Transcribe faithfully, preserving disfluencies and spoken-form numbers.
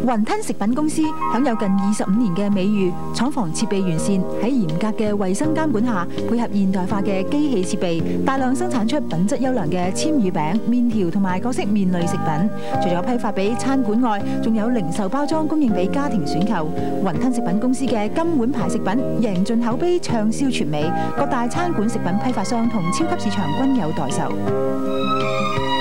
雲吞食品公司享有近二十五年嘅美譽，廠房設備完善，喺嚴格嘅衛生監管下，配合現代化嘅機器設備，大量生產出品質優良嘅簽語餅、麵條同埋各式麵類食品。除咗批發俾餐館外，仲有零售包裝供應俾家庭選購。雲吞食品公司嘅金碗牌食品贏盡口碑，暢銷全美，各大餐館食品批發商同超級市場均有代售。